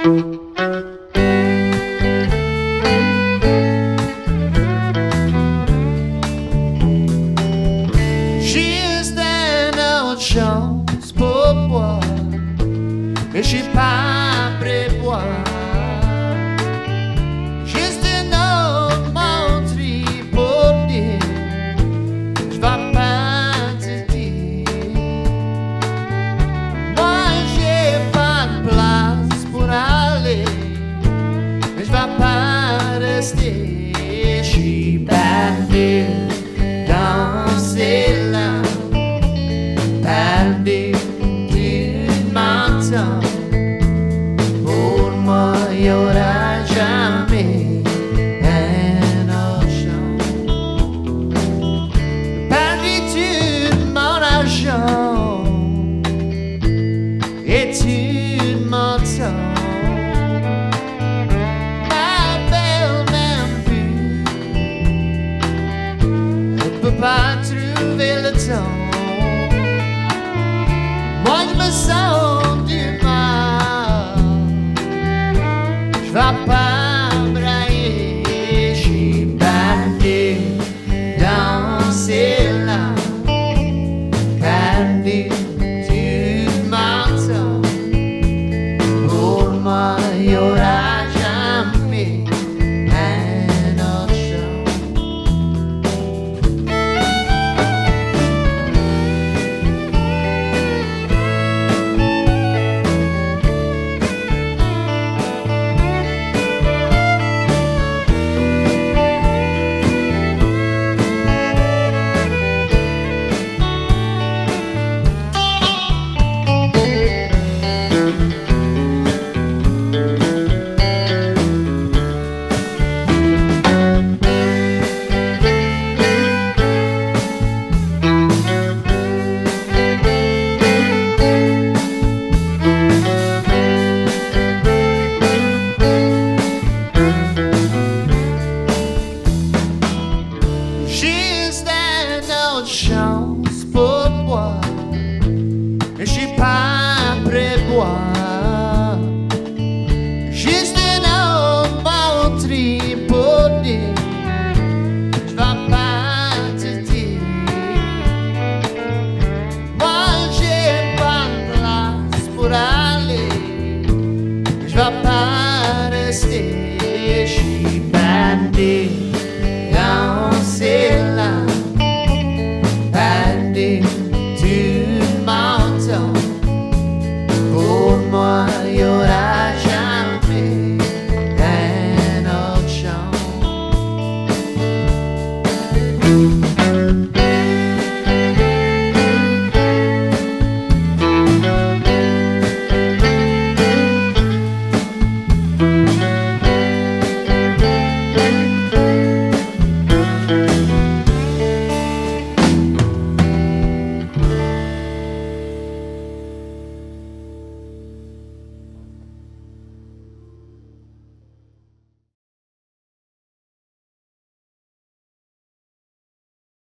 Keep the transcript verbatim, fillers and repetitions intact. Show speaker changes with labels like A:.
A: Juste un autre chance pour boire, mais je suis pas prévoir. Juste une autre menterie pour dire, je vais pas te dire. Moi j'ai pas de place pour aller, mais je vais pas rester. Je suis perdu dans ces langues, perdu d'une matin. Pour moi, il y aura jamais un autre chant. Perdu tout mon argent et tout mon temps. Ma belle même plus, elle peut pas trouver le temps. Moi je me sens du mal, je vais pas brailler, je suis perdu dans ces langues, perdu du matin. Pour moi il y aura jamais un autre chant. Juste un autre chance pour boire, mais je suis pas prévoir. Juste une autre menterie pour dire, je vais pas te dire. Moi j'ai pas de place pour aller, je vais pas rester.